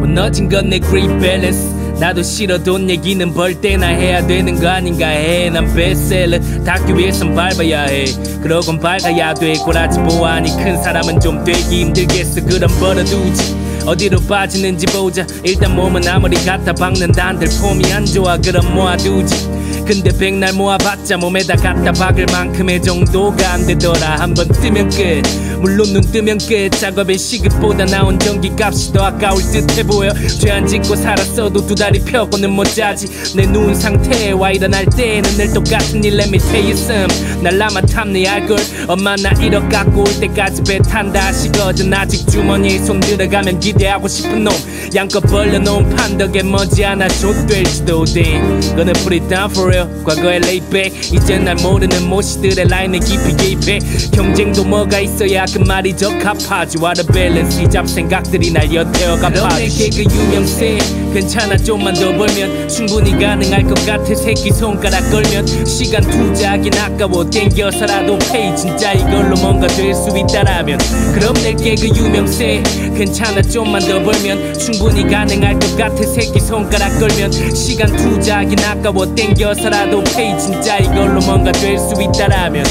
무너진 건 내 great balance. 나도 싫어 돈 얘기는 벌 때나 해야 되는 거 아닌가 해. 난 베스트셀러 닿기 위해선 밟아야 해. 그러곤 밝아야 돼. 꼬라지 보아하니 큰 사람은 좀 되기 힘들겠어. 그럼 벌어두지. 어디로 빠지는지 보자. 일단 몸은 아무리 갖다 박는다 한들 폼이 안 좋아. 그럼 모아두지. 근데 백날 모아봤자 몸에다 갖다 박을 만큼의 정도가 안 되더라. 한번 뜨면 끝. 물론 눈 뜨면 끝. 작업의 시급보다 나온 전기값이 더 아까울 듯해 보여. 죄 안 짓고 살았어도 두 다리 펴고는 못 자지. 내 누운 상태와 일어날 때는 늘 똑같은 일. Let me tell you some. 날 나만 탐내 알걸. 엄마 나 1억 갖고 올 때까지 배 탄다 하시거든. 아직 주머니에 손 들어가면 기대하고 싶은 놈. 양껏 벌려놓은 판덕에 머지않아 좆될지도 돼. Gonna put it down for real. 과거의 layback. 이젠 날 모르는 모시들의 라인에 깊이 개입해. 경쟁도 뭐가 있어야 그 말이 적합하지. What a balance. 이 잡생각들이 날 엿태워가 파지. 넌 내게 그 유명세. 괜찮아 좀만 더 벌면 충분히 가능할 것 같아. 새끼 손가락 걸면 시간 투자하긴 아까워. 땡겨서라도 페이. 진짜 이걸로 뭔가 될 수 있다라면 그럼 내게 그 유명세. 괜찮아 좀만 더 벌면 충분히 가능할 것 같아. 새끼 손가락 걸면 시간 투자하긴 아까워. 땡겨서라도 페이. 진짜 이걸로 뭔가 될 수 있다라면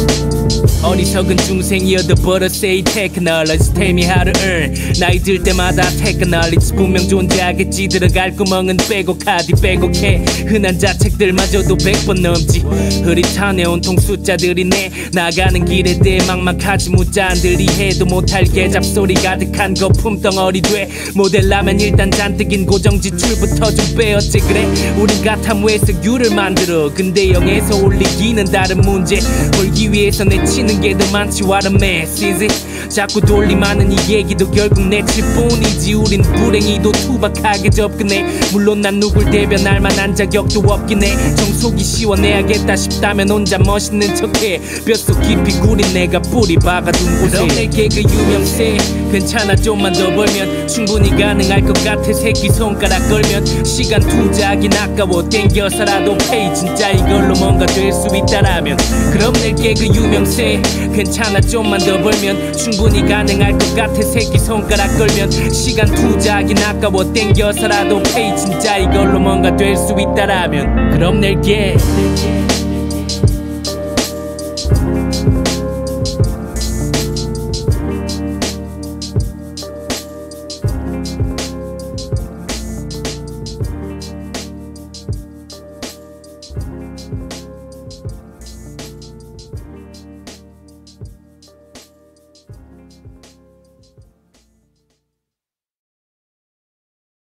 어리석은 중생이어도 but I say technology tell me how to earn. 나이 들 때마다 technology 분명 존재하겠지. 들어갈 구멍은 빼곡하디 빼곡해. 흔한 자책들마저도 100번 넘지. 흐릿하네 온통 숫자들이네. 나가는 길에 대해 막막하지. 무자한들이 해도 못할 개잡소리 가득한 거품 덩어리 돼. 모델라면 일단 잔뜩인 고정지출부터 좀 빼. 어째 그래 우린 가타무에서 유를 만들어. 근데 0에서 올리기는 다른 문제. 벌기 위해서 내치는 게 더 많지. What a mess is it. 자꾸 돌림하는 이 얘기도 결국 내칠 뿐이지. 우린 불행히도 투박하게 접근해. 물론 난 누굴 대변할 만한 자격도 없긴 해. 정속이 시원해야겠다 싶다면 혼자 멋있는 척해. 뼛속 깊이 구린 내가 뿌리 박아둔 곳에 그럼 내게 그 유명세. 괜찮아 좀만 더 벌면 충분히 가능할 것 같아. 새끼 손가락 걸면 시간 투자하긴 아까워. 땡겨서라도 페이. 진짜 이걸로 뭔가 될 수 있다라면 그럼 내게 그 유명세. 괜찮아 좀만 더 벌면 충분히 가능할 것 같아. 새끼 손가락 걸면 시간 투자하긴 아까워. 땡겨서라도 페이. 진짜 이걸로 뭔가 될 수 있다라면 그럼 낼게